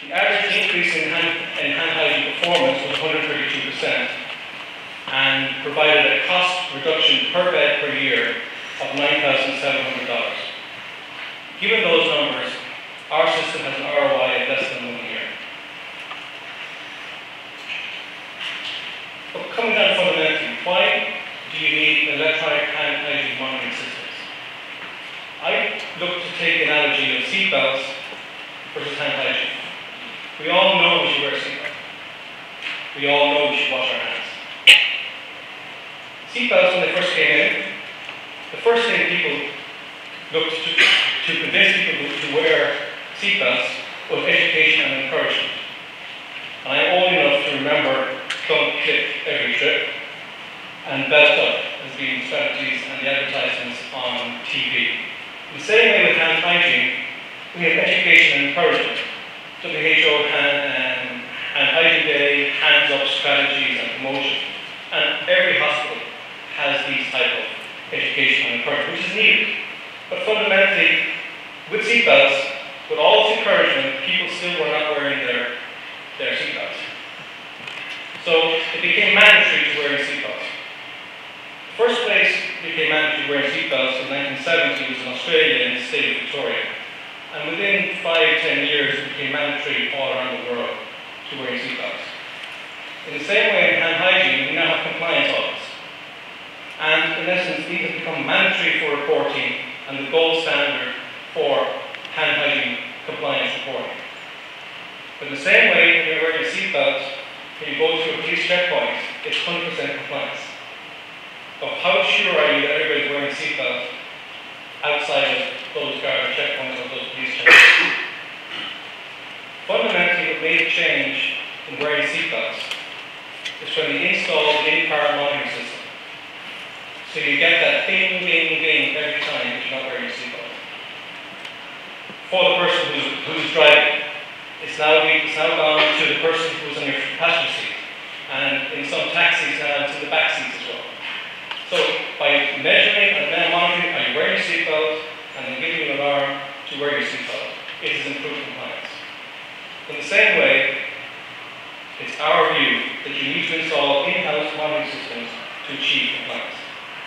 The average increase in hand hygiene performance was 132% and provided a cost reduction per bed per year of $9,700. Given those numbers, our system has an ROI of less than 1 year. But coming down fundamentally, why do you need electronic hand hygiene monitoring systems? I look to take the analogy of seatbelts versus hand hygiene. We all know we should wear a seatbelt. We all know we should wash our hands. Seatbelts, when they first came in, the first thing people looked to convince people to wear seatbelts was education and encouragement. And I'm old enough to remember don't clip every trip and belt up as being the strategies and the advertisements on TV. In the same way with hand hygiene, we have education and encouragement. WHO hand hygiene day, hands up strategies and promotion. And every hospital has these type of education and encouragement, which is needed. But fundamentally, with seatbelts, with all this encouragement, people still were not wearing their seatbelts. So it became mandatory to wear seatbelts. The first place it became mandatory wearing seatbelts in 1970 was in Australia in the state of Victoria. And within 5–10 years, it became mandatory all around the world to wear seatbelts. In the same way in hand hygiene, we now have compliance audits. And in essence, these have become mandatory for reporting and the gold standard for hand hygiene compliance reporting. But in the same way, when you're wearing a seatbelt, when you go through a police checkpoint, it's 100% compliance. But how sure are you that everybody's wearing a seatbelt outside of those guard checkpoints or those police checkpoints? Fundamentally, what made a change in wearing seatbelts is when they installed the in-car monitoring system. So you get that ding, ding, ding every time that you're not wearing a seatbelt. For the person who's driving, it's now gone to the person who's on your passenger seat. And in some taxis now, it's in the back seats as well. So by measuring and monitoring, are you wearing a seatbelt, and then giving you an alarm to wear your seatbelt, it has improved compliance. In the same way, it's our view that you need to install in-house monitoring systems to achieve compliance.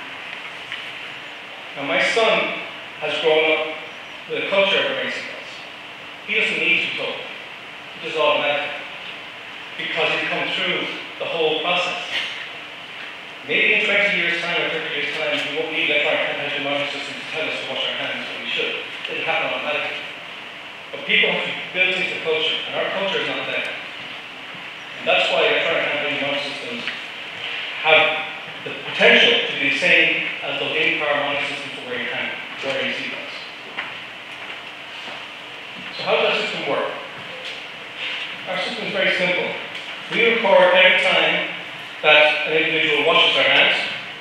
Now my son has grown up with a culture of wearing seatbelts. He doesn't need to be told. He does automatically. Because he's come through the whole process. Maybe in 20 years' time or 30 years' time, we won't need electronic hand hygiene monitoring systems to tell us to wash our hands when we should. It'll happen automatically. But people have to be built into the culture, and our culture is not there. And that's why electronic hand hygiene monitoring systems have the potential to be the same as those in-car monitoring systems for wearing seatbelts. So how does our system work? Our system is very simple. We record every time that an individual washes their hands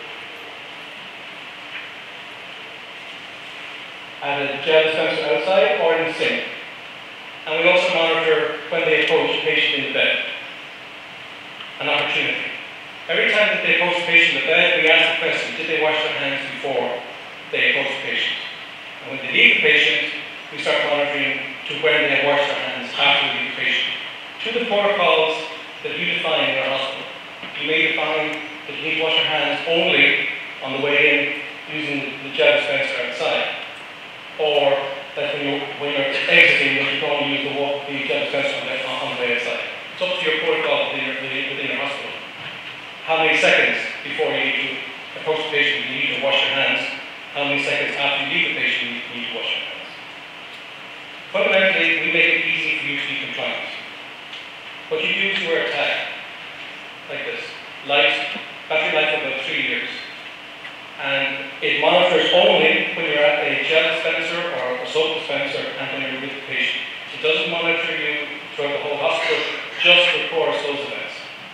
at a gel dispenser outside or in the sink. And we also monitor when they approach a patient in the bed. An opportunity. Every time that they approach a patient in the bed, we ask the question, did they wash their hands before they approach the patient? And when they leave the patient, we start monitoring to when they have washed their hands after they leave the patient. To the protocols that you define in our hospital. You may define that you need to wash your hands only on the way in using the gel dispenser outside. Or that when you're exiting, that you can only use the gel dispenser on the way outside. It's up to your protocol within your hospital. How many seconds before you need to approach the patient you need to wash your hands? How many seconds after you leave the patient you need to wash your hands? Fundamentally, we make it easy for you to be compliant. What you do is you wear a tag, like this. Battery life of about 3 years. And it monitors only when you're at a gel dispenser or a soap dispenser and when you're with the patient. It doesn't monitor you throughout the whole hospital, just records those events.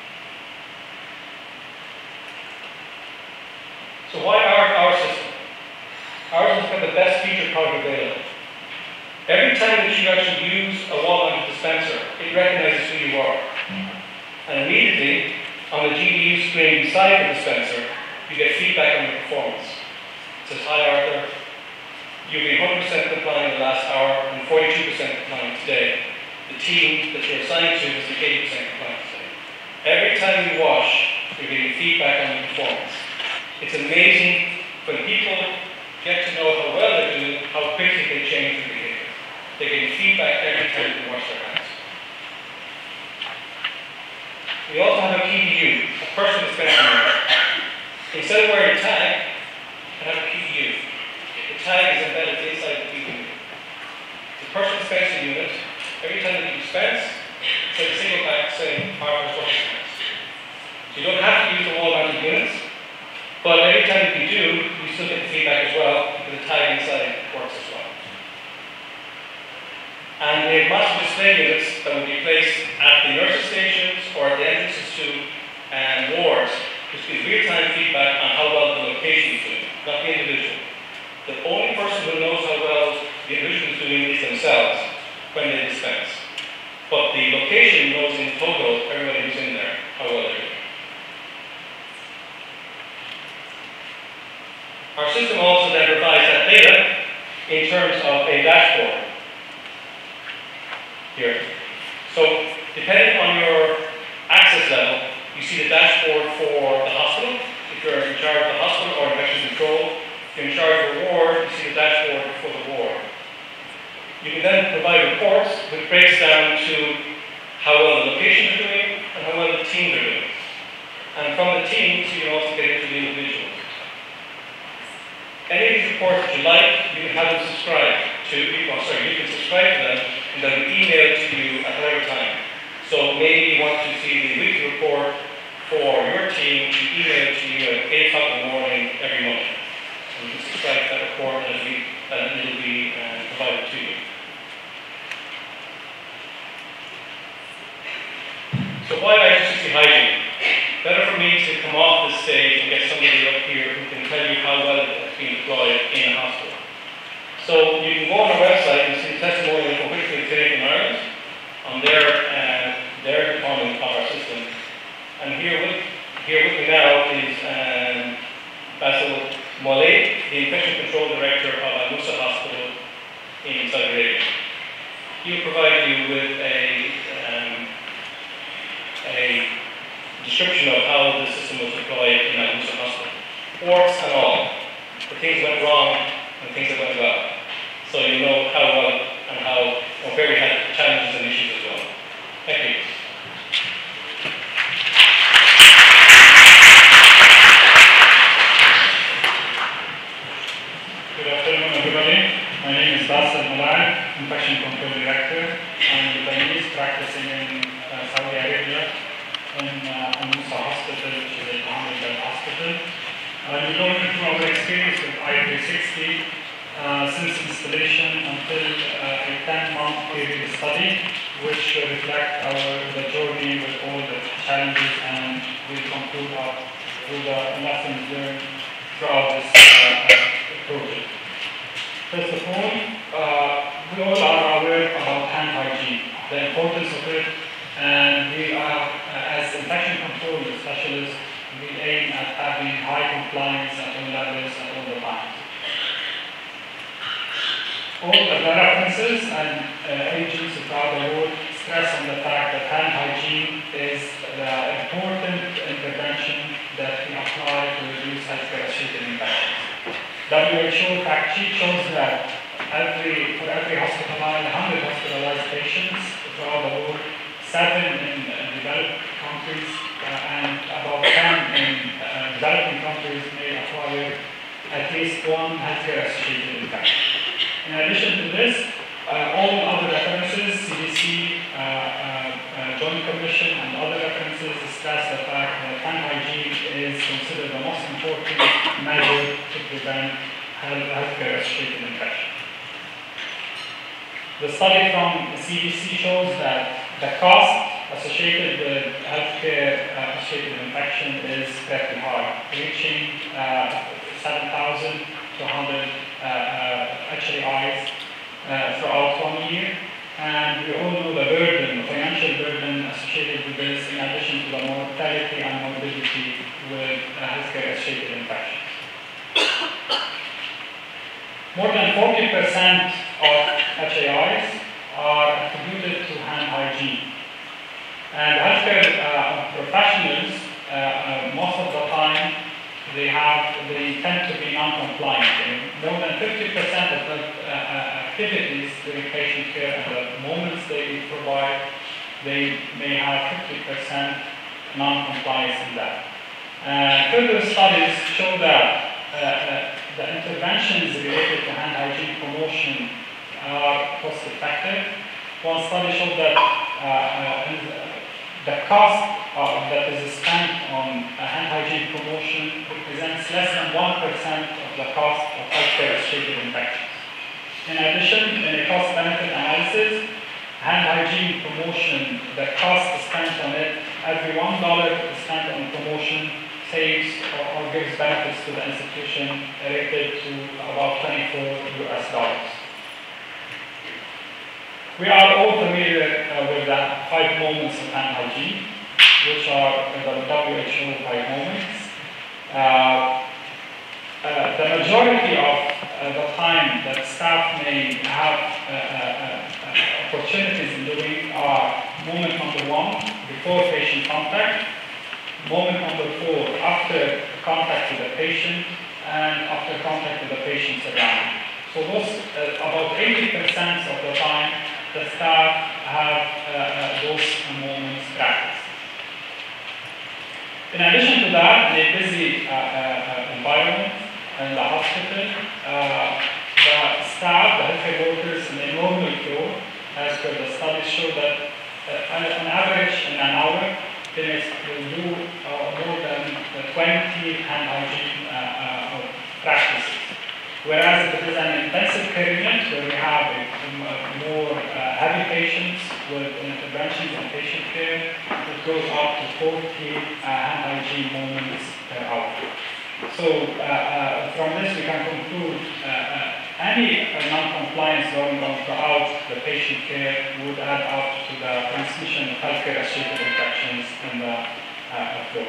So why our system? Ours has got the best feature product available. Every time that you actually use a wall-mounted dispenser, it recognizes who you are. And immediately, on the GPU screen beside the dispenser, you get feedback on your performance. It says, hi Arthur, you've been 100% compliant in the last hour and 42% compliant today. the team that you're assigned to has an 80% compliance rate. Every time you wash, you're getting feedback on your performance. It's amazing when people get to know how well they do, how quickly they change their behavior. They're getting feedback every time they wash their hands. We also have a PDU, a personal inspection unit. Instead of wearing a tag, you have a PDU. The tag is embedded inside the PDU. The personal inspection unit, every time that you dispense, it's like a single pack saying Harvard's washing hands. So you don't have to use the wall-mounted units, but every time that you do, you still get the feedback as well, because the tag inside works as well. And we have massive display units that will be placed at the nurses' stations or at the entrances to wards, which gives real-time feedback on how well the location is doing, not the individual. The only person who knows how well the individual is doing is themselves when they dispense. But the location knows in total, everybody who's in there, how well they're doing. Our system also then provides that data in terms of a dashboard. Here. So, depending on your access level, you see the dashboard for the hospital. If you're in charge of the hospital or infection control, if you're in charge of a ward, you see the dashboard for the ward. You can then provide reports which breaks down to how well the locations are doing and how well the teams are doing. And from the teams, you can also get into the individuals. Any of these reports that you like, you can have them subscribe to, you can subscribe to them and they'll be emailed to you at whatever time. So maybe you want to see the weekly report for your team to be emailed to you at 8 o'clock in the morning every month. And you can subscribe to that report and it'll be provided to you. So why HCAI hygiene? Better for me to come off this stage and get somebody up here who can tell you how well it's been deployed in a hospital. So you can go on our website and see the testimonial from Whitfield Clinic in Ireland on their deployment of our system. And here with me now is Bassel Molaeb, the Infection Control Director of Moosa Hospital in Saudi Arabia. He'll provide you with a description of how the system was deployed in Moosa Hospital. Warts and all. The things went wrong and things that went well. So you know how well and where we had challenges and issues as well. Thank you. Good afternoon, everybody. My name is Bassel Molaeb, Infection Control Director. I'm Lebanese practicing in Saudi Arabia in Moosa Hospital, which is a 100-bed hospital. We're going through our experience with I360 since installation until a 10-month period study, which will reflect the journey with all the challenges, and we'll conclude with the lessons learned throughout this project. First of all, we all are aware about hand hygiene, the importance of it, and we are, as infection control specialists, we aim at having high compliance at all levels at all the times. All the references and agents throughout the world stress on the fact that hand hygiene is the important intervention that we apply to reduce healthcare-associated infections. WHO fact sheet shows that for every 100 hospitalized patients throughout the world, 7 in developed countries and about 10 in developing countries may acquire at least one healthcare-associated infection. In addition to this, all other references, CDC, Joint Commission, and other references stress the fact that hand hygiene is considered the most important measure to prevent healthcare-associated infection. The study from the CDC shows that the cost associated with healthcare-associated infection is pretty high, reaching 7,000 to 100 HCAIs throughout 1 year. And we all know the burden, the financial burden associated with this, in addition to the mortality and morbidity with healthcare-associated infections. More than 40% of HCAIs are attributed to hand hygiene. And healthcare professionals, most of the time, they tend to be non-compliant. More than 50% of the activities during patient care and the moments they provide, they may have 50% non-compliance in that. Further studies show that the interventions related to hand hygiene promotion are cost-effective. One study showed that the cost that is spent on hand hygiene promotion represents less than 1% of the cost of healthcare-associated infections. In addition, in a cost-benefit analysis, hand hygiene promotion, the cost spent on it, every $1 spent on promotion saves or gives benefits to the institution rated to about $24. We are all familiar with the 5 moments of hand hygiene, which are the WHO 5 moments. The majority of the time that staff may have opportunities in doing are moment number 1, before patient contact, moment number 4, after contact with the patient, and after contact with the patient surrounding. So those, about 80% of the time, the staff have those moments practiced. In addition to that, in a busy environment in the hospital, the staff, the healthcare workers in a normal floor, as per the studies show that on average in an hour, they will do more than 20 hand hygiene practices. Whereas if it is an intensive care unit where we have more heavy patients with interventions and patient care, it goes up to 40 hand hygiene moments per hour. So from this we can conclude any non-compliance going on throughout the patient care would add up to the transmission of healthcare-associated infections in the floor.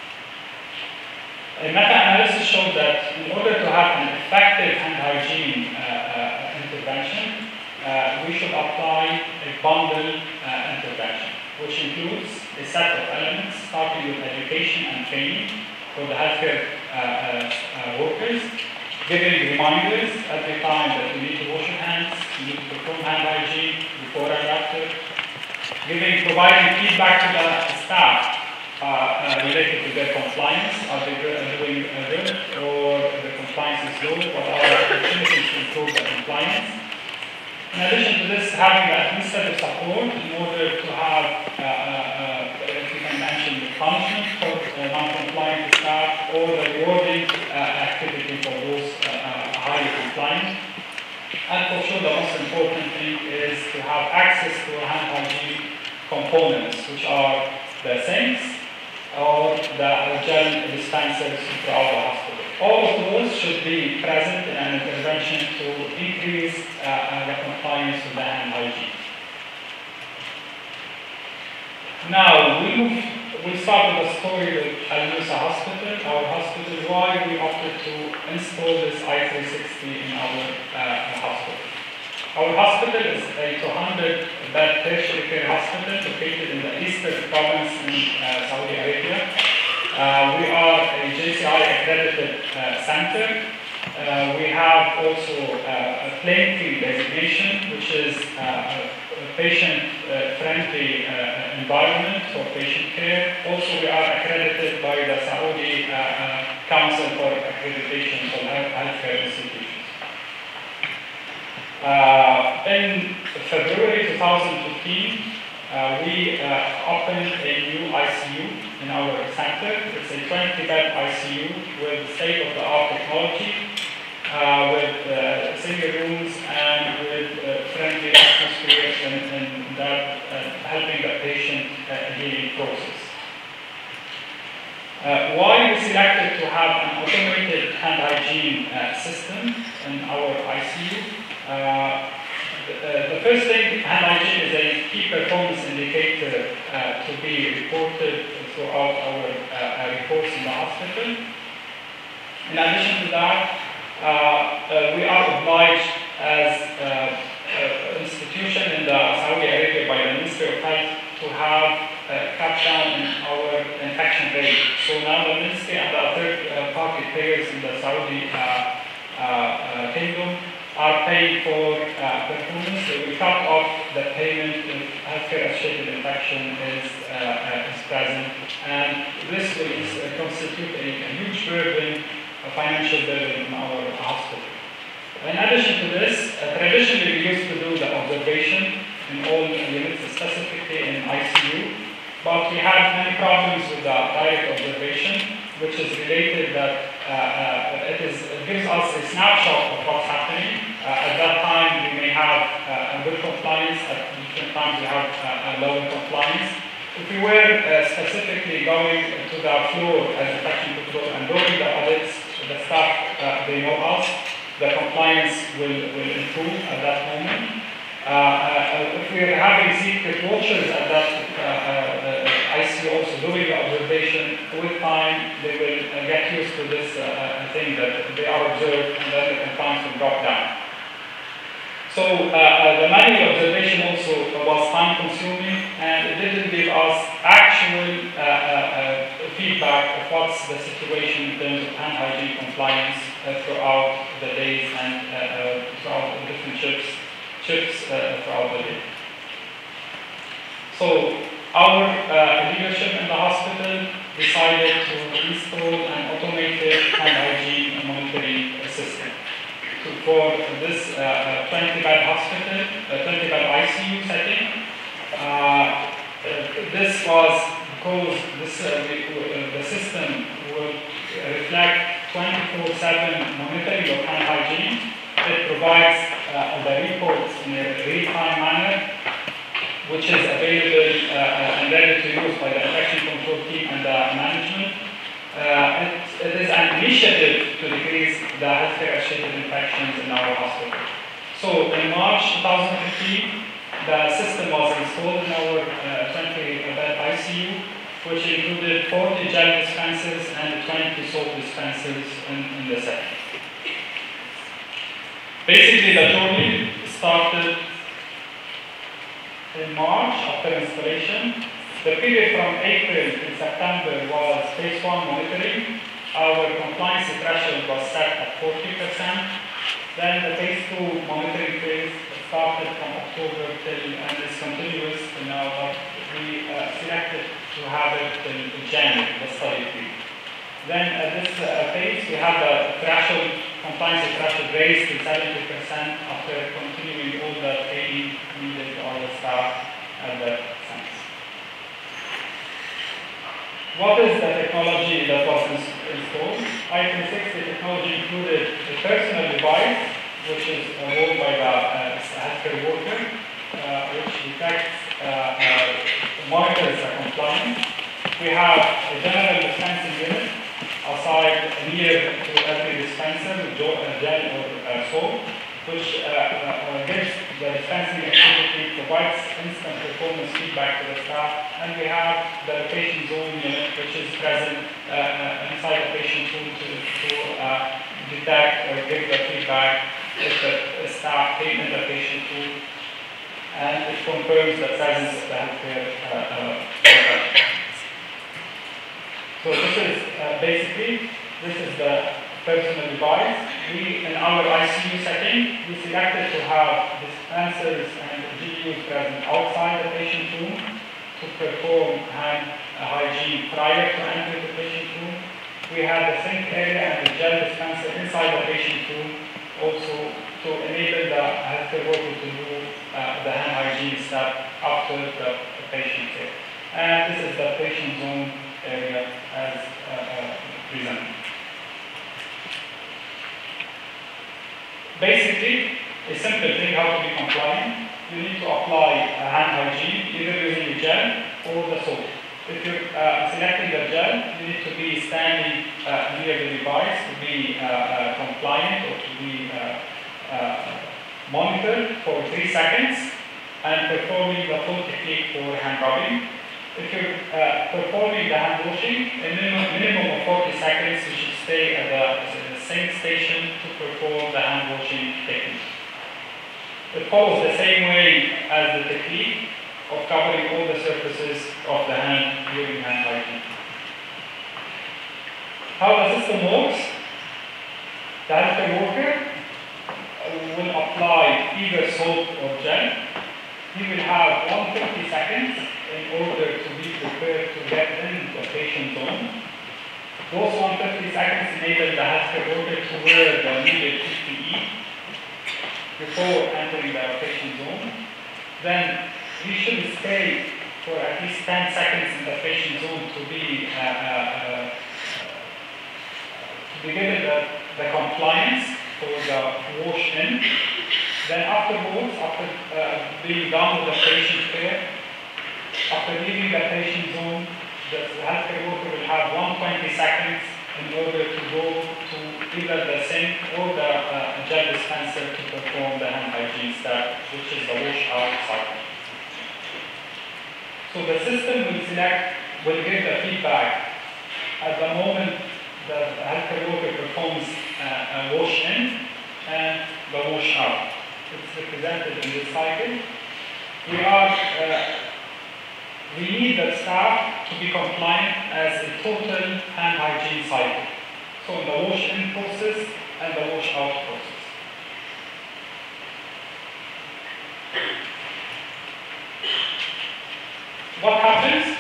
A meta-analysis showed that in order to have an effective hand hygiene intervention, we should apply a bundle intervention, which includes a set of elements starting with education and training for the healthcare workers, giving reminders every time that you need to wash your hands, you need to perform hand hygiene before and after, providing feedback to the staff related to their compliance. Are they doing good, or the compliance is low? What are the opportunities to improve the compliance? In addition to this, having administrative support in order to have, if you can mention, the punishment for non-compliant staff or the rewarding activity for those highly compliant. And for sure, the most important thing is to have access to hand hygiene components, which are the sinks or the gel dispensers throughout the hospital. All of those should be present in an intervention to increase the compliance with the hand hygiene. Now, we'll start with a story with Moosa Hospital, our hospital, why we opted to install this I360 in our hospital. Our hospital is a 200-bed tertiary care hospital located in the Eastern Province in Saudi Arabia. We are a JCI accredited center. We have also a plain field designation, which is a patient-friendly environment for patient care. Also, we are accredited by the Saudi Council for Accreditation for Healthcare Institutions. In February 2015, we opened a new ICU in our center. It's a 20-bed ICU with state-of-the-art technology, with single rooms and with friendly atmosphere and that helping the patient healing process. Why we selected to have an automated hand hygiene system in our ICU? The first thing, hand hygiene is a key performance indicator to be reported throughout our reports in the hospital. In addition to that, we are obliged as an institution in the Kingdom are paid for performance. So we cut off the payment if healthcare-associated infection is present, and this will constitute a huge burden, a financial burden in our hospital. In addition to this, traditionally we used to do the observation in all units, specifically in ICU, but we had many problems with the direct observation, which is related that it gives us a snapshot of what's happening. At that time, we may have good compliance. At different times, we have lower compliance. If we were specifically going to the floor as infection control and doing the audits, the staff, they know us, the compliance will improve at that moment. If we are having secret watchers at that ICU also doing the observation, with time they will get used to this thing that they are observed, and then the compliance will drop down. So the manual observation also was time consuming, and it didn't give us actual feedback of what's the situation in terms of hand hygiene compliance throughout the days and throughout the different shifts throughout the day. So our leadership in the hospital decided to install an automated hand hygiene monitoring system. So for this 20-bed hospital, 20-bed ICU setting, this was because the system would reflect 24/7 monitoring of hand hygiene. It provides the reports in a real-time manner, which is available and ready to use by the infection control team and the management. It is an initiative to decrease the healthcare-associated infections in our hospital. So in March 2015, the system was installed in our 20-bed ICU, which included 40 gel dispensers and 20 soap dispensers in the setting. Basically, the journey started in March after installation. The period from April to September was phase 1 monitoring. Our compliance threshold was set at 40%. Then the phase 2 monitoring phase started from October till and is continuous to now, but we selected to have it in January, the study period. Then at this phase, we had the threshold, compliance threshold raised to 70% after continuing all the training needed to our staff at the center. What is the technology that was installed? Item 6, the technology included a personal device, which is worn by the healthcare worker, which detects, monitors the compliance. We have a general dispensing unit aside near to every dispenser with gel or soap, which gives the dispensing activity, provides instant performance feedback to the staff, and we have the patient zone unit, which is present inside the patient room to detect or give the feedback if the staff came in the patient room, and it confirms the presence of the healthcare professional. So this is basically, this is the personal device. We, in our ICU setting, we selected to have dispensers and GPUs present outside the patient room to perform hand hygiene prior to entering the patient room. We had the sink area and the gel dispenser inside the patient room, also to enable the healthcare worker to do the hand hygiene step after the patient care. And this is the patient zone area as presented. Basically, a simple thing how to be compliant. You need to apply hand hygiene either using the gel or the soap. If you're selecting the gel, you need to be standing near the device to be compliant or to be monitored for 3 seconds and performing the full technique for hand rubbing. If you're performing the hand washing, a minimum of 40 seconds, you should stay at the same station to perform the hand washing technique. It follows the same way as the technique of covering all the surfaces of the hand during hand hygiene. How the system works, the healthcare worker will apply either soap or gel. He will have 150 seconds in order to be prepared to get in the patient zone. Those 150 seconds enable the healthcare worker to wear the needed PPE before entering the patient zone. Then he should stay for at least 10 seconds in the patient zone to be given the compliance for the wash in. Then afterwards, after being done with the patient care, after leaving the patient zone, the healthcare worker will have 120 seconds in order to go to either the sink or the gel dispenser to perform the hand hygiene step, which is the wash out cycle. So the system will give the feedback at the moment the healthcare worker performs a wash in and the wash out. It's represented in this cycle. We need the staff to be compliant as a total hand hygiene cycle. So the wash in process and the wash out process. What happens?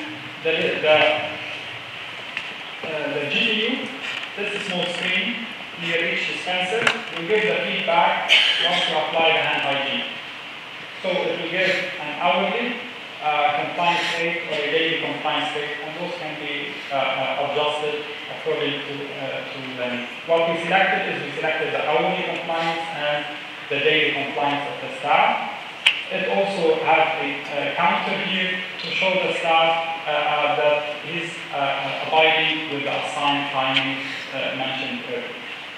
The GPU, this is small screen near each dispenser, will give the feedback once you apply the hand hygiene. So it will give an hourly compliance rate or a daily compliance rate, and those can be adjusted according to them. What we selected is we selected the hourly compliance and the daily compliance of the staff. It also has a counter here to show the staff that he's abiding with the assigned timing mentioned earlier.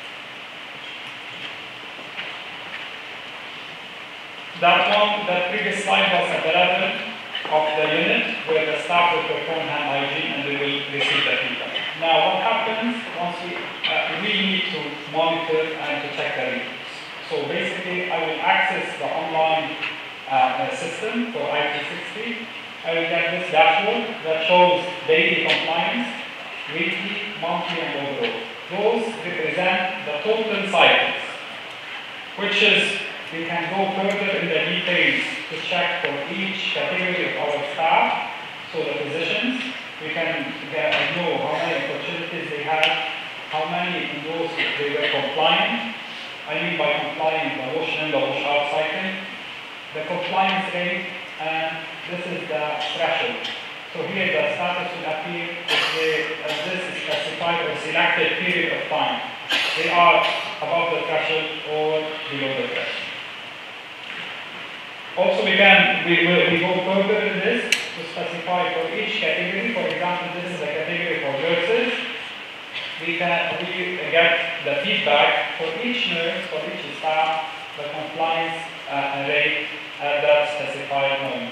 That previous slide was at the level of the unit where the staff will perform hand hygiene and they will receive the feedback. Now what happens once we need to monitor and to check the reports. So basically I will access the online system for IT60. I will get this dashboard that shows daily compliance, weekly, monthly, and overall. Those represent the total cycles, which is we can go further in the details to check for each category of our staff. So the physicians, we can know how many opportunities they had, how many in those they were compliant. I mean by compliant, the wash in, the wash out cycle, the compliance rate, and this is the threshold. So here the status will appear if this is specified or selected period of time. They are above the threshold or below the threshold. Also, we go further in this to specify for each category. For example, this is a category for nurses. We get the feedback for each nurse, for each staff, the compliance rate at that specified moment.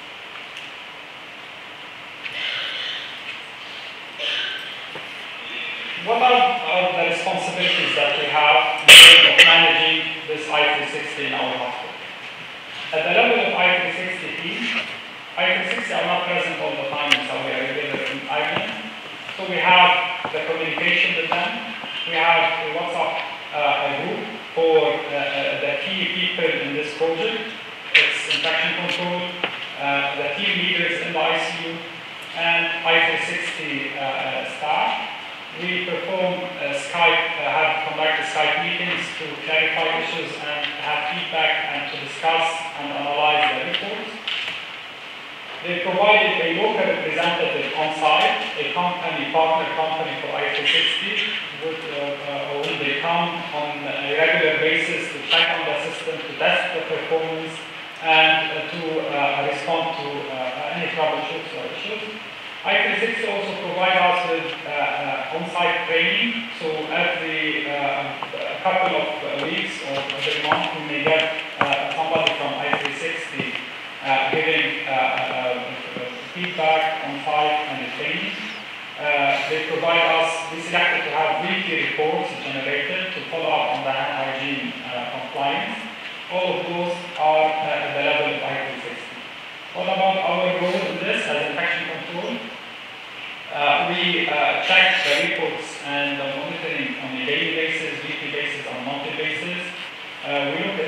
What are the responsibilities that we have in terms of managing this I360 in our hospital? At the level of I360 team, I360 are not present all the time in Saudi Arabia, they're in Ireland. So we have the communication with them. We have a WhatsApp group for the key people in this project. It's infection control, the team leaders in the ICU, and I360 staff. We perform have conducted Skype meetings to clarify issues and have feedback and to discuss and analyze the reports. They provided a local representative on site, a partner company for I360, when they come on a regular basis to check on the system, to test the performance, and to respond to any troubleshoots or issues. I360 also provide us with on-site training, so every couple of weeks or every month we may get somebody from I360 giving feedback on site and the training. They provide us, we selected to have weekly reports generated to follow up on the hand hygiene compliance. All of those are at the level of I360. What about our role in this as infection control? We check the reports and the monitoring on a daily basis, weekly basis, on a monthly basis. We look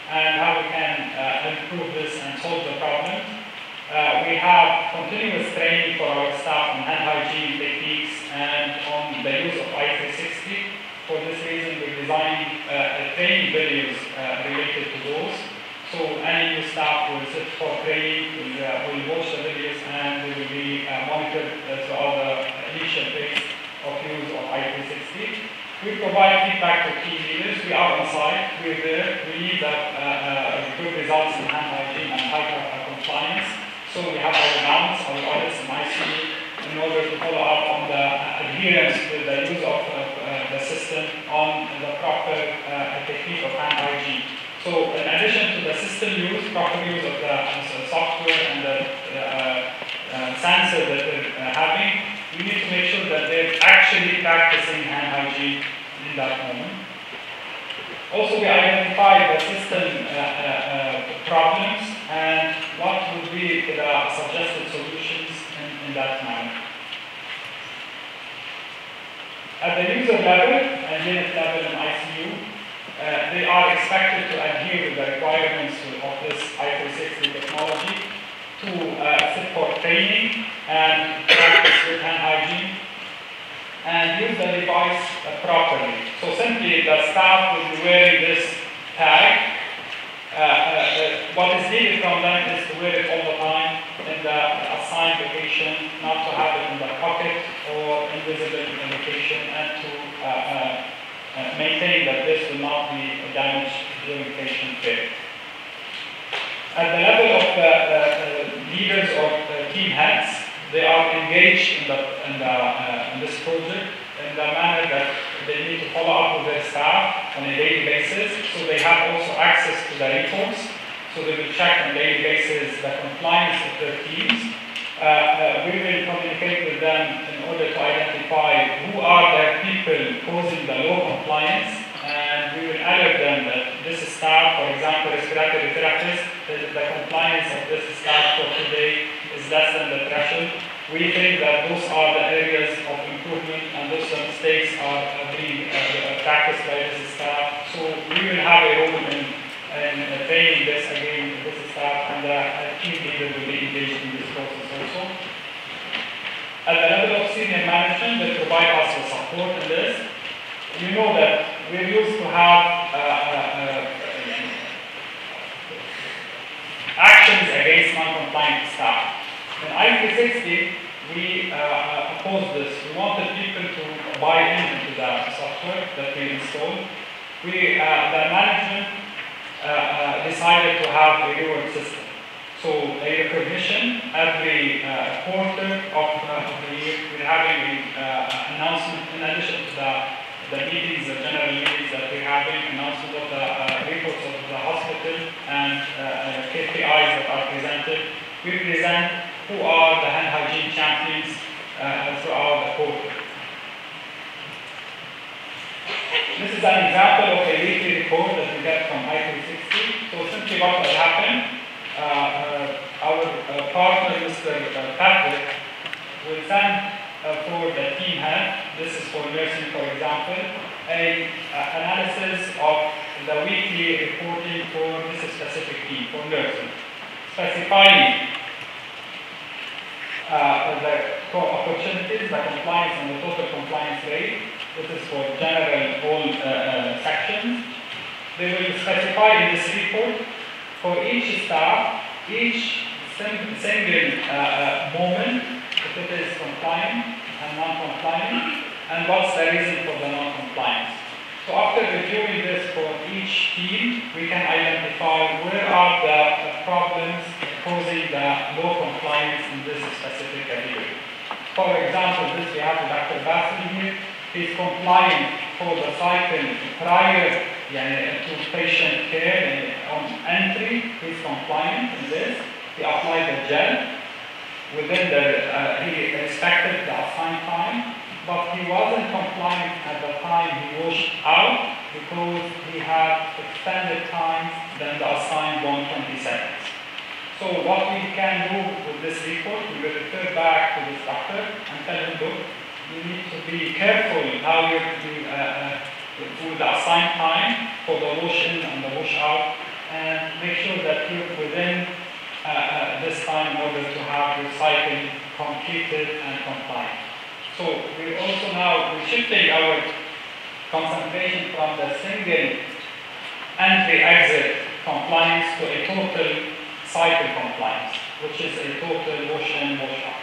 and how we can improve this and solve the problem. We have continuous training for our staff on hand hygiene techniques and on the use of I360. For this reason, we designed training videos related to those. So any new staff will sit for training, will watch the videos, and they will be monitored throughout the initial phase of use of I360. We provide feedback to team leaders. We are on site. We're there. We need good results in hand hygiene and high compliance. So we have our rounds, our audits in ICU in order to follow up on the adherence to the use of the system on the proper technique of hand hygiene. So in addition to the system use, proper use of the software and the sensor that they're having, we need to make sure that they're actually practicing hand hygiene in that moment. Also, we identified the system problems and what would be the suggested solutions in that manner. At the user level and unit level in ICU, they are expected to adhere to the requirements of this I360 technology to sit for training and practice with hand hygiene and use the device properly. So simply the staff will be wearing this tag. What is needed from them is to wear it all the time in the assigned location, not to have it in the pocket or invisible in the location, and to maintain that this will not be damaged during patient care. At the level of the leaders or team heads, they are engaged in this project in the manner that they need to follow up with their staff on a daily basis. So they have also access to the reports. So they will check on a daily basis the compliance of their teams. We will communicate with them in order to identify who are the people causing the low compliance, and we will alert them that this staff, for example, respiratory therapist, the compliance of this staff for today is less than the threshold. We think that those are the areas of improvement and those mistakes are being practiced by this staff. So we will have a role in training this again, this staff, and the team leader will be engaged in this process also. At the level of senior management, they provide us with support in this. You know that we're used to have actions against non-compliant staff. In I360, we opposed this. We wanted people to buy into the software that we installed. The management decided to have a reward system. So a recognition every quarter of the year. We're having an announcement in addition to the meetings, the general meetings that we're having, announcement of the reports of the hospital and KPIs that are presented. We present who are the hand hygiene champions throughout the quarter. This is an example of a weekly report that we get from I360. So simply what will happen, our partner, Mr. Patrick, will send for the team head, this is for nursing for example, an analysis of the weekly reporting for this specific team, for nursing, specifying the opportunities, the compliance and the total compliance rate. This is for general all sections. They will specify in this report for each staff, each single moment, if it is compliant and non-compliant, and what's the reason for the non-compliance. So after reviewing this for each team, we can identify where are the problems causing the low compliance in this specific category. For example, this we have Dr. Bassel here. He's compliant for the cycle prior to patient care on entry. He's compliant in this. He applied the gel. Within he respected the assigned time, but he wasn't compliant at the time he washed out because he had extended times than the assigned 120 seconds. So what we can do with this report, we will refer back to this doctor and tell him, look, you need to be careful how you do the assigned time for the wash in and the wash out, and completed and compliant. So we're also now shifting our concentration from the single entry-exit compliance to a total cycle compliance, which is a total wash in, wash out.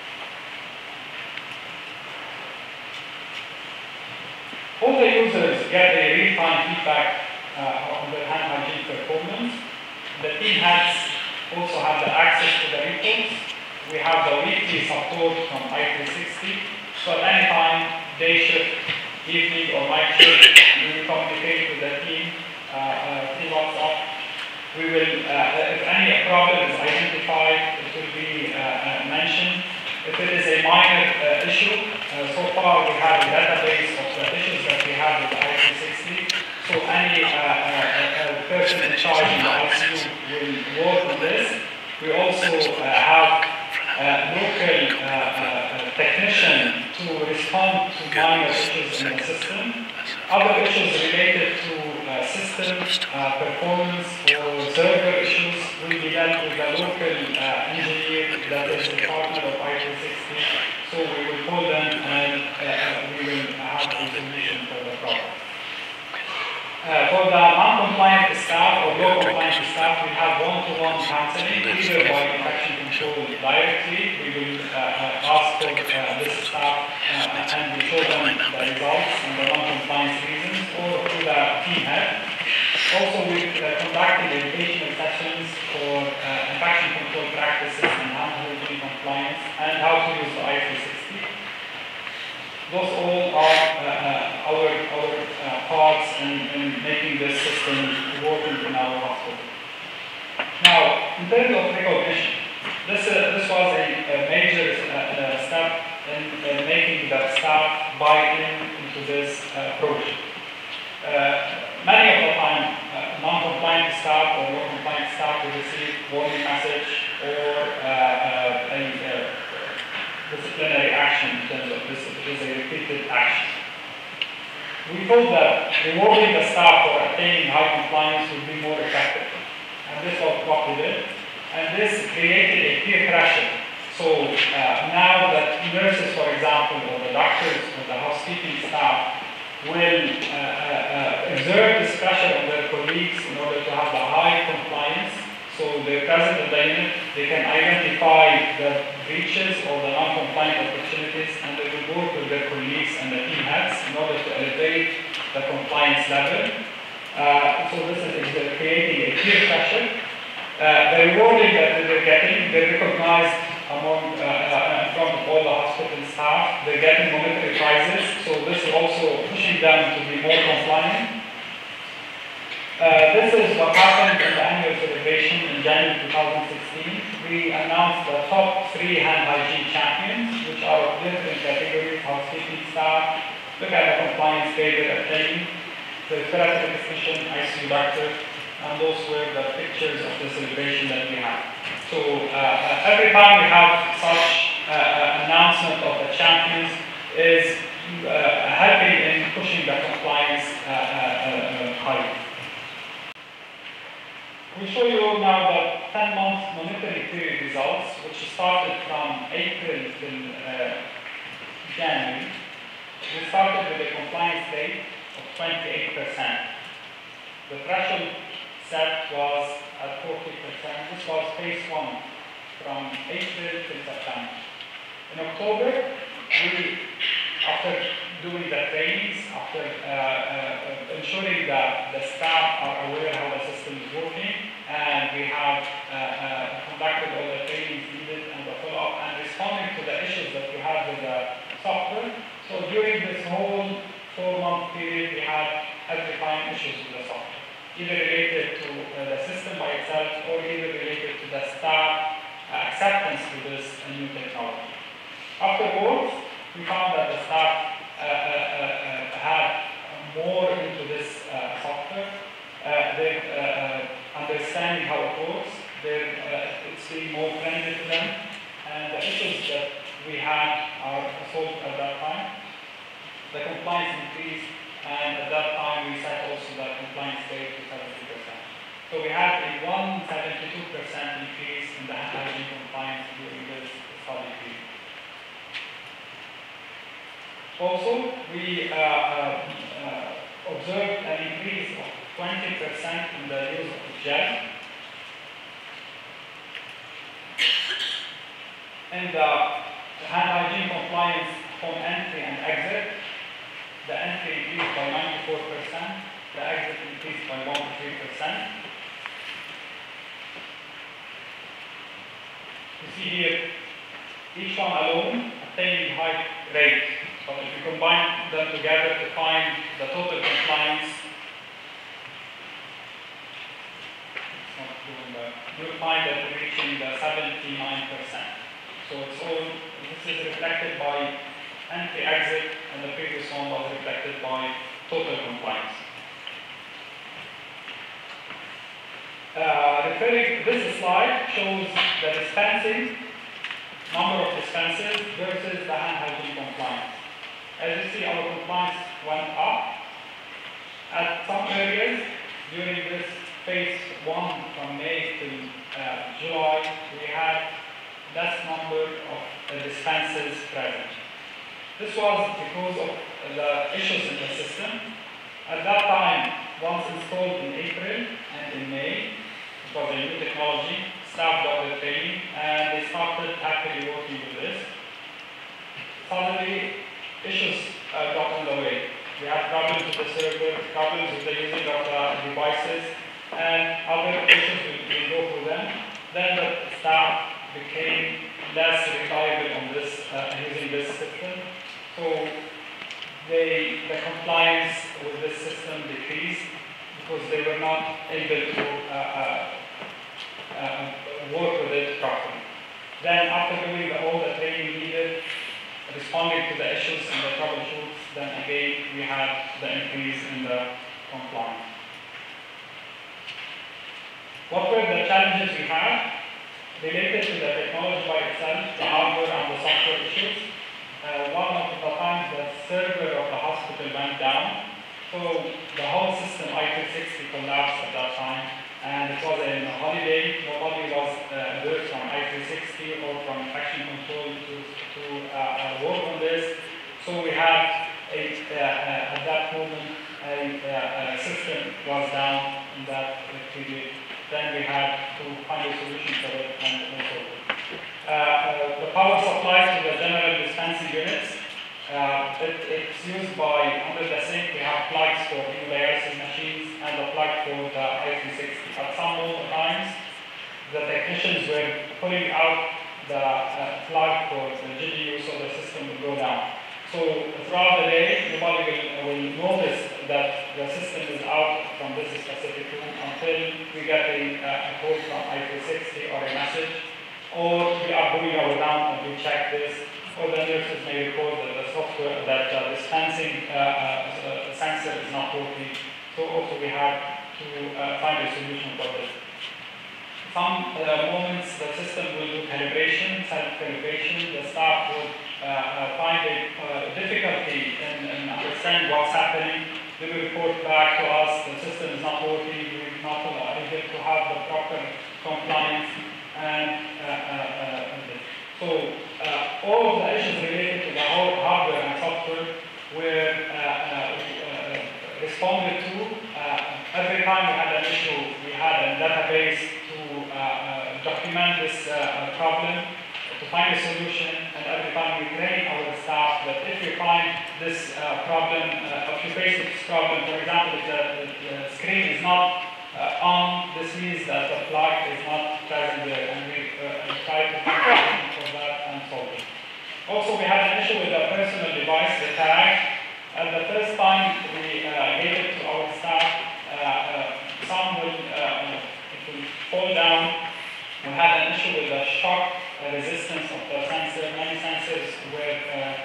All the users get a real-time feedback on their hand hygiene performance. The team heads also have the access to the reports. We have the weekly support from I360. So at any time, day shift, evening or night shift, we will communicate with the team through WhatsApp. We will, if any problem is identified, it will be mentioned. If it is a minor issue, so far we have a database of the issues that we have with the I360. So any person in charge in the ICU will work on this. We also have local technician to respond to minor issues in the system. Other issues related to system performance or server issues will be dealt with the local engineer that is the partner of I360. So we will call them and we will have a solution for the problem. For the non-compliant staff or low-compliant staff, we have one-to-one counseling, either by infection control directly. We will ask for this staff and we show them the results and the non-compliance reasons, or through the team head. Also, we've conducted educational sessions for infection control practices and hand hygiene compliance and how to use the I360. Those all are our parts in making this system working in our hospital. Now, in terms of recognition, this was a major step in making the staff buy into this project. Many of the time, non-compliant staff or non-compliant staff will receive warning message or disciplinary action in terms of this is a repeated action. We thought that rewarding the staff for attaining high compliance would be more effective. And this was what we did. And this created a peer pressure. So now that nurses, for example, or the doctors or the housekeeping staff will exert this pressure on their colleagues in order to have the high compliance. So they're present in the unit, they can identify the breaches or the non-compliant opportunities, and they will work with their colleagues and the team heads in order to elevate the compliance level. So this is creating a peer pressure. The rewarding that they're getting, they're recognized among in front of all the hospital staff. They're getting monetary prizes, so this is also pushing them to be more compliant. This is what happened in the annual celebration in January 2016. We announced the top 3 hand hygiene champions, which are of different categories: housekeeping staff, look at the compliance data attaining, the therapeutic technician, ICU doctor, and those were the pictures of the celebration that we had. So every time we have such announcement of the champions is helping in pushing the compliance higher. We show you now the 10-month monitoring period results, which started from April till January. We started with a compliance rate of 28%. The threshold set was at 40%. This was phase 1 from April till September. In October, after doing the trainings, after ensuring that the staff are aware how the system is working, and we have conducted all the trainings needed and the follow-up and responding to the issues that we had with the software. So during this whole 4-month period, we had every time issues with the software, either related to the system by itself or either related to the staff acceptance to this new technology. Afterwards, we found that the staff had more into this software. They're understanding how it works. It's being more friendly to them. And the issues that we had are solved at that time. The compliance increased, and at that time we set also the compliance rate to 70%. So we had a 172% increase in the hand hygiene compliance during this study period. Also, we observed an increase of 20% in the use of gel. In the hand hygiene compliance from entry and exit, the entry increased by 94%, the exit increased by 1.3%. You see here, each one alone attaining high rate. But if you combine them together to find the total compliance, you'll find that we're reaching the 79%. So it's all, this is reflected by entry, exit, and the previous one was reflected by total compliance. This slide shows the dispensing, number of dispenses versus the hand hygiene compliance. As you see, our compliance went up. At some areas, during this phase 1 from May to July, we had less number of dispenses present. This was because of the issues in the system. At that time, once installed in April and in May, it was a new technology, staff got the training, and they started happily working with this. Suddenly, issues got in the way. We had problems with the server, problems with the using of the devices, and other issues we go through them. Then the staff became less reliable on this, using this system. So the compliance with this system decreased because they were not able to work with it properly. Then after doing all the training needed, responding to the issues and the troubleshoots, then again we had the increase in the compliance. What were the challenges we had? Related to the technology by itself, the hardware and the software issues. One of the times the server of the hospital went down, so the whole system, I360, collapsed at that time, and it was a holiday. Nobody was there from I360 or from infection control to work on this. So we had, at that moment, a system was down in that period. Then we had to find a solution for it and also the power supply to the general dispensing units. It's used by, under the sink, we have plugs for dialysis machines and a plug for the I360. At some times, the technicians were pulling out the plug for the GDU so the system will go down. So throughout the day, nobody will notice that the system is out from this specific room until we get a call from I360 or a message, or we are doing our round and we check this, or the nurses may report that the software, that the dispensing sensor is not working. So also we have to find a solution for this. Some moments the system will do calibration, self-calibration. The staff would find a difficulty in understanding what's happening. They will report back to us, the system is not working, we're not able to have the proper compliance. And so all of the issues related to the whole hardware and software were responded to. Every time we had an issue, we had a database to document this problem, to find a solution, and every time we train our staff that if we find this problem, if we face this problem, for example, if the screen is not on, this means that the plug is not present there, and we try to find a solution for that and solve it. Also, we had an issue with the personal device, the tag. The first time we gave it to our staff, some will, it will fall down. We had an issue with the shock resistance of the sensor. Many sensors were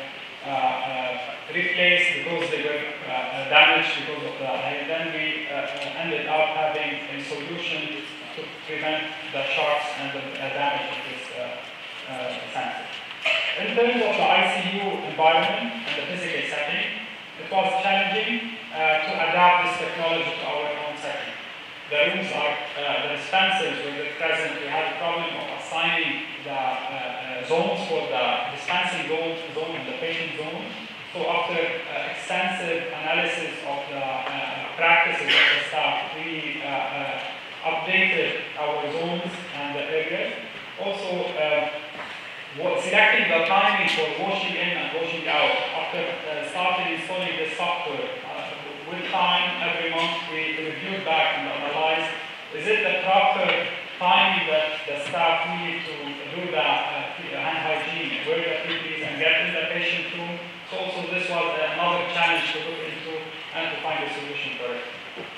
replaced because they were damaged because of that. And then we ended up having a solution to prevent the shocks and the damage of this sensor. In terms of the ICU environment and the physical setting, it was challenging to adapt this technology to our own setting. The rooms are, the dispensers were present. We had a problem of assigning the zones for the dispensing zone and the patient zone. So after segmented our zones and the areas. Also, selecting the timing for washing in and washing out. After starting installing the software, with time, every month we review back and analyze, is it the proper timing that the staff need to do the hand hygiene, wear the PPEs and get in the patient room? So also this was another challenge to look into and to find a solution for it.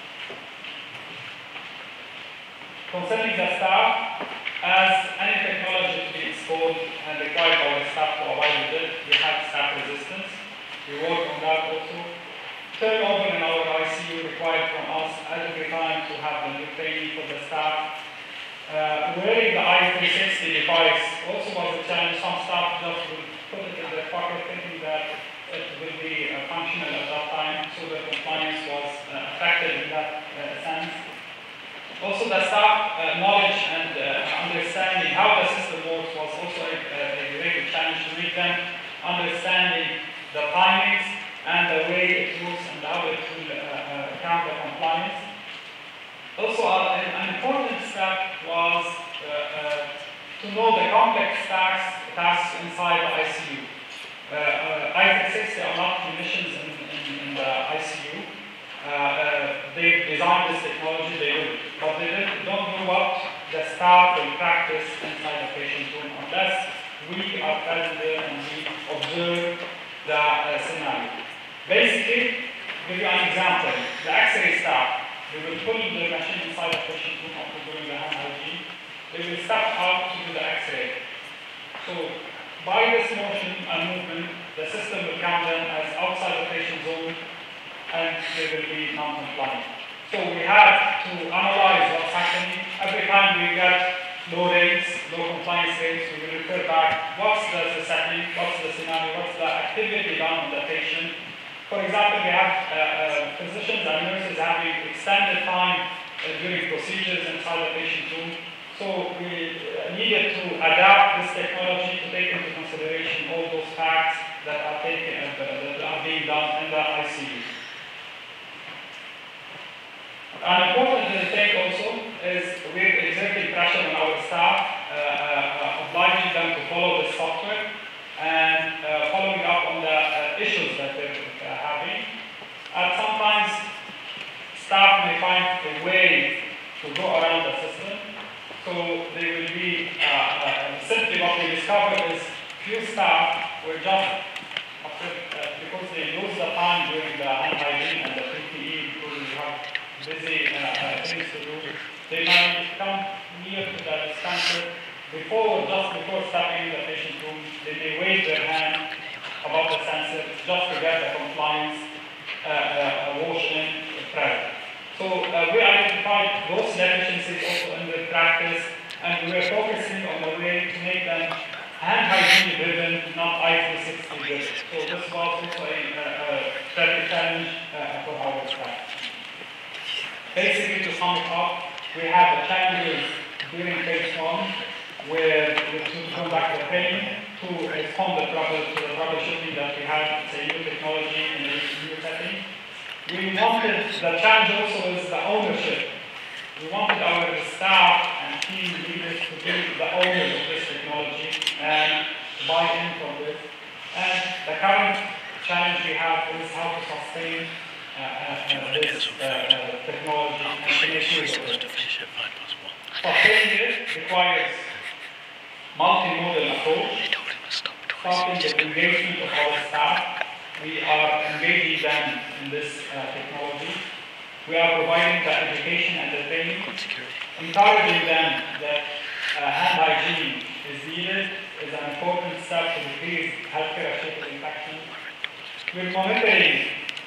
Concerning the staff, as any technology to be installed and required our staff to abide with it, we have staff resistance. We work on that also. Turnover in our ICU required from us every time to have the new training for the staff. Wearing the I360 device also was a challenge. Some staff just would put it in their pocket thinking that it will be functional at that time, so the compliance was affected in that sense. Also, the staff knowledge and understanding how the system works was also a great challenge to make them understanding the timings and the way it works and how it will count the compliance. Also, an important step was to know the complex tasks inside the ICU. I360 are not clinicians in the ICU. They designed this technology, but they don't know what the staff will practice inside the patient room unless we are present there and we observe the scenario. Basically, give you an example, the X-ray staff, they will pull the machine inside the patient room after doing the hand hygiene. They will step out to do the X-ray. So, by this motion and movement, the system will count them as outside the patient zone and they will be non-compliant. So we have to analyze what's happening. Every time we get low rates, low compliance rates, we will refer back what's the setting, what's the scenario, what's the activity done on the patient. For example, we have physicians and nurses having extended time during procedures inside the patient room. So we needed to adapt this technology to take into consideration all those facts that are being done in the ICU. An important thing also is we're exerting pressure on our staff, obliging them to follow the software and following up on the issues that they're having. Sometimes staff may find a way to go around the system, so they will be simply what we discovered is few staff were just because they lose the time during the hand hygiene and the PPE because we have busy things to do. They might come near to the dispenser just before stepping in the patient room. They may wave their hand above the sensor just to get the compliance wash in present. So we identified those deficiencies also in the practice, and we are focusing on the way to make them hand hygiene driven, not I360 driven. So this was also a very challenge for our staff. Basically, to sum it up, we have the challenges during phase 1, where to come back to the training, to respond to the troubleshooting that we had, it's a new technology in a new setting. We wanted, the challenge also is the ownership. We wanted our staff and team leaders to be the owners of this technology and buy in from this. And the current challenge we have is how to sustain this technology and make use of it. Sustaining it requires multimodal approach, starting with engagement of our staff. We are engaging them in this technology. We are providing the education and the training, encouraging them that hand hygiene is needed, is an important step to decrease healthcare-associated infections. We're monitoring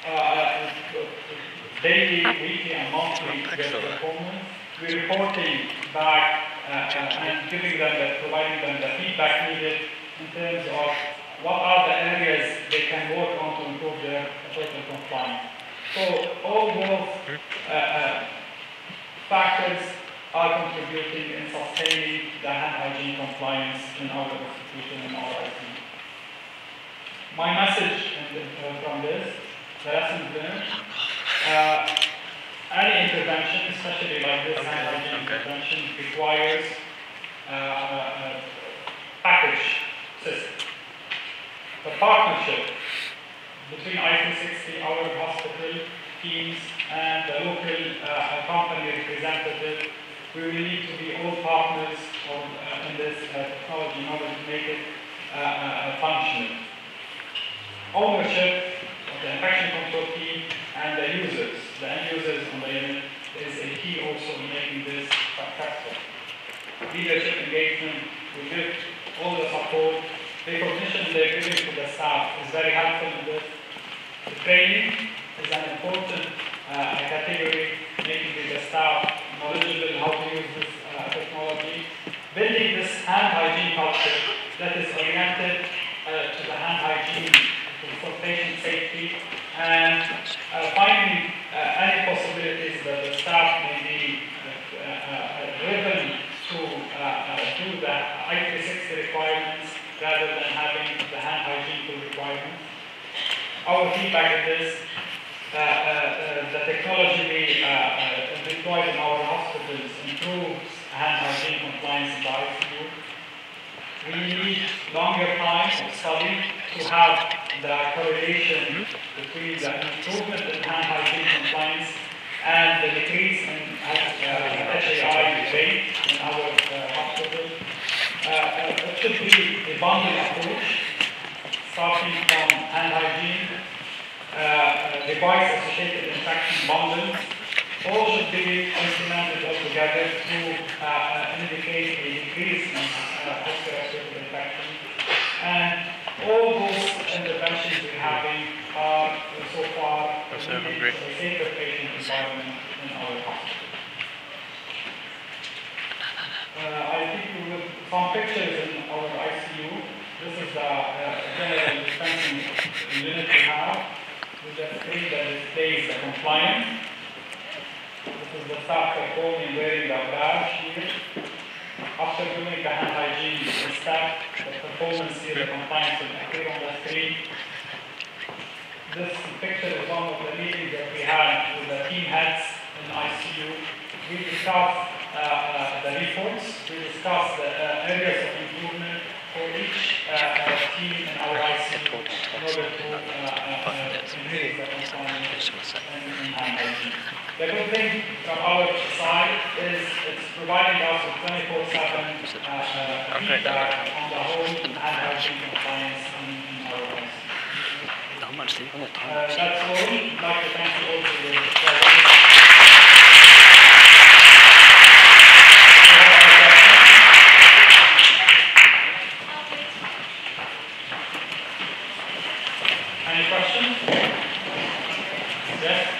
daily, weekly, and monthly their performance. We're reporting back and providing them the feedback needed in terms of what are the areas they can work on to improve their total compliance. So all those factors are contributing in sustaining the hand hygiene compliance in our institution and our ICU. My message from this, the lessons learned, any intervention, especially like this hand hygiene intervention, requires a package system. The partnership between I-360, our hospital teams, and the local company representative, we will need to be all partners in this technology in order to make it functional. Ownership of the infection control team and the users, the end users on the unit, is a key also in making this successful. Leadership engagement will give all the support. Recognition they're giving to the staff is very helpful in this. The training is an important category, making the staff knowledgeable how to use this technology. Building this hand hygiene culture that is oriented to the hand hygiene, for patient safety, and finding any possibilities that the staff may be driven to do the I-360 requirements rather than having the hand hygiene requirements. Our feedback is the technology we deployed in our hospitals improves hand hygiene compliance in the ICU. We need longer time of study to have the correlation between the improvement in hand hygiene compliance and the decrease in HCAI rate in our hospital. It should be a bundle approach, starting from hand hygiene, device-associated infection bundles. All should be implemented altogether to indicate a decrease in hospital-associated infection. And all those interventions we're having are so far leading to a safer patient environment in our hospital. I think we will some pictures in our ICU. This is the general dispensing unit we have with the screen that displays the compliance. This is the staff performing wearing the badge here. After doing the hand hygiene step, the performance here, the compliance will appear on the screen. This picture is one of the meetings that we had with the team heads in ICU. We discussed the reports, we discussed the areas of improvement for each team in our ICU in order to increase the compliance in hand hygiene. The good thing from our side is it's providing us with 24/7 feedback on the whole hand hygiene compliance in our ICU. That's all. I'd like to thank you all for your presence. Any questions? Yes?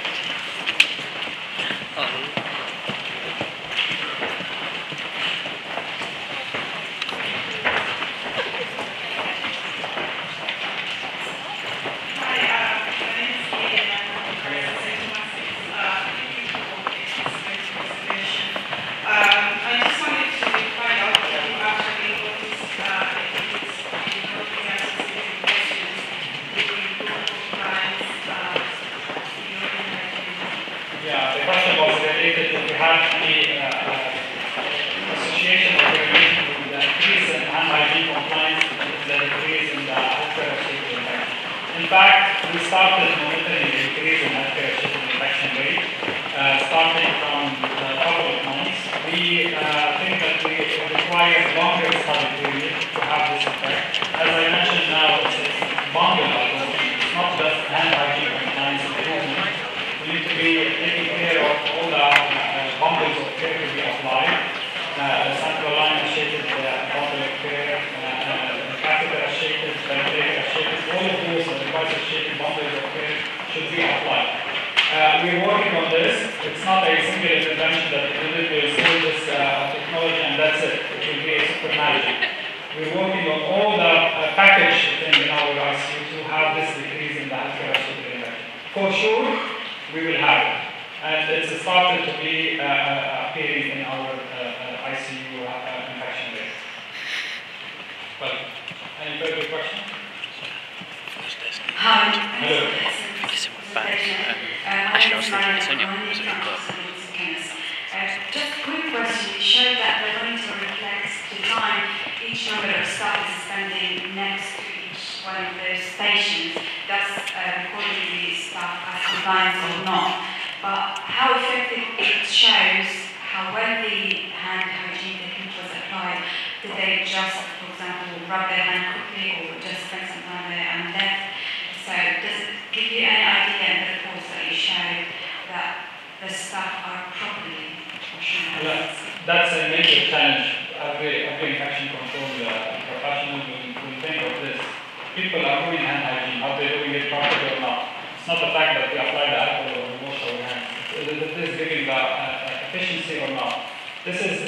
In fact, we started monitoring the increase in healthcare-associated infection rate starting from a couple of months. We think that we require longer study period to have this effect. As I mentioned now, it's a bundle approach. It's not just hand hygiene compliance improvement. We need to be taking care of all the bundles of care to be applied. Central line-associated bundle of care, catheter-associated, ventilator-associated, all of those device-associated bundles of care should be applied. We're working on this. It's not a single intervention that will install this technology and that's it. It will be a super magic. We're working on all the package things in our ICU to have this decrease in the healthcare-associated infection. For sure, we will have it. And it's started to be appearing in our ICU infection rate. Well, any further questions? Hi. Actually, I was thinking Sonia was a bit one of those stations that's recording the staff as compliant or not. But how effective it shows how well the hand hygiene technique was applied. Did they just, for example, rub their hand quickly or just spend some time there and left? So does it give you any idea in the reports that you showed that the staff are properly washing their hands? That's a major challenge. Every infection control professional will think of this. People are doing hand hygiene. Are they doing it properly or not? It's not the fact that we apply the alcohol or we wash our hands. It is giving the efficiency or not. This is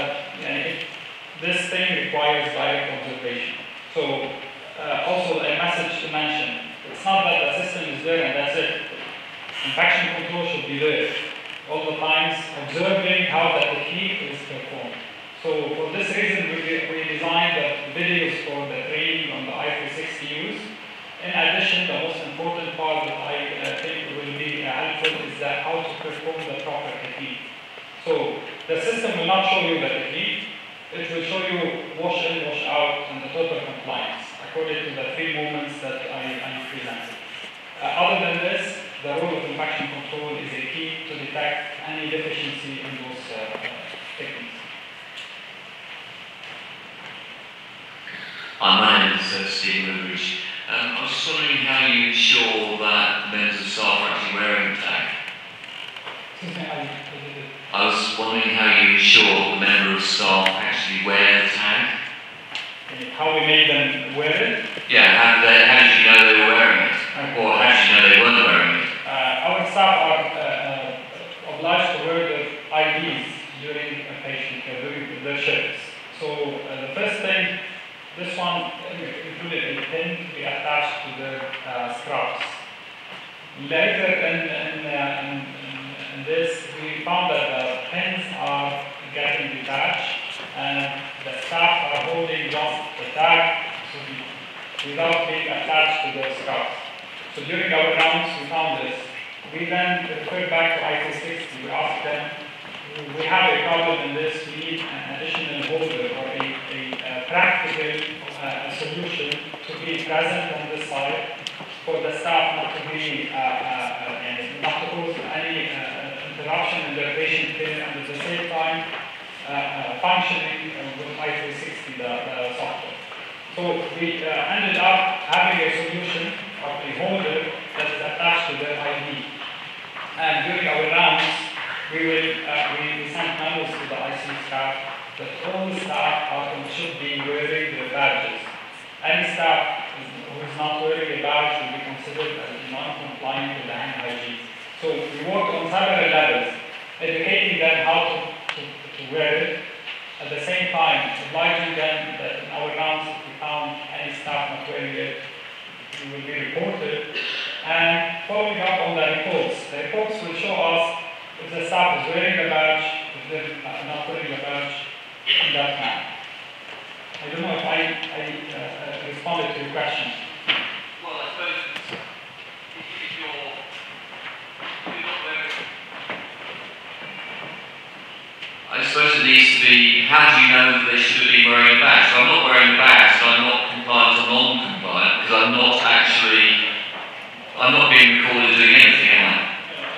this thing requires direct observation. So also a message to mention. It's not that the system is there and that's it. Infection control should be there all the times, observing how the technique is performed. So for this reason, we designed the videos for the training on the I360 use. In addition, the most important part that I think will be helpful is that how to perform the proper technique. So the system will not show you the technique. It will show you wash in, wash out, and the total compliance according to the 3 movements that I presented. Other than this, the role of infection control is a key to detect any deficiency in those techniques. My name is Stephen Woodbridge. I was just wondering how you ensure that members of staff are actually wearing the tag. I was wondering how you ensure the member of staff actually wear the tag. How we made them wear it? Yeah, how did you know they were wearing it? Or how did you know they weren't wearing it? Our staff are obliged to wear the IDs during a patient care, during their shifts. So the first thing, this one included a pin to be attached to the scrubs. Later in this, we found that the pins are getting detached and the staff are holding just the tag without being attached to the scrubs. So during our rounds, we found this. We then referred back to I360. We asked them, we have a problem in this, we need an additional holder or a practical solution to be present on this side for the staff not to be, not to cause any interruption in their patient care and at the same time functioning with I360, the software. So we ended up having a solution of a holder that is attached to their ID. And during our rounds, we sent memos to the ICU staff that all the staff should be wearing their badges. Any staff who is not wearing a badge will be considered as non-compliant with the hand hygiene. So we worked on several levels, educating them how to wear it. At the same time, obliging them that in our rounds, if we found any staff not wearing it, it will be reported. And following up on the reports will show us if the staff is wearing a badge, if they're not wearing a badge, in that manner. I don't know if I responded to your question. Well, I suppose if you're not wearing, I suppose it needs to be, how do you know that they should have been wearing a badge? So I'm not wearing a badge, so I'm not compliant or non-compliant, because I'm not being recorded doing anything, am I?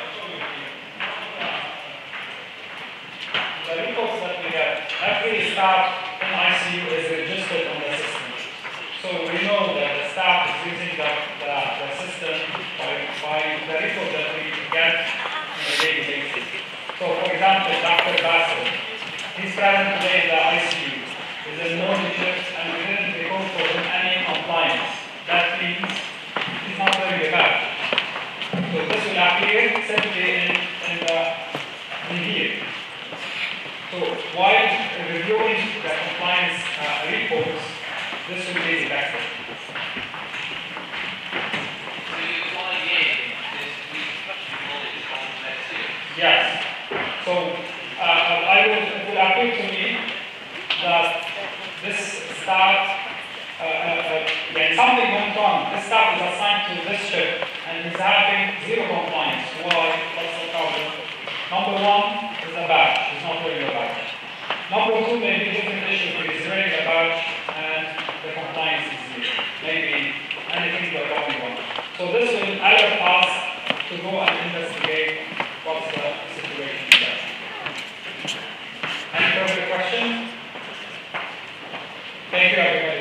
The reports that we have, every staff in ICU is registered on the system. So we know that the staff is using the system by the report that we get on a daily basis. So for example, Dr. Bassel, he's present today in the ICU. He's in morning shift and we didn't record for him any compliance. That means he's not wearing a badge. So this will appear simply in here. So while reviewing the compliance reports, this will be detected. So you apply this discussion knowledge on next year? Yes. So it will appear to me that this staff, something went wrong. This staff is assigned to this shift and is having zero compliance. Why? What's the problem? Number one is a badge. He's not wearing a badge. Number two may be a different issue. He's wearing a badge and the compliance is zero. Maybe Thank you, everybody.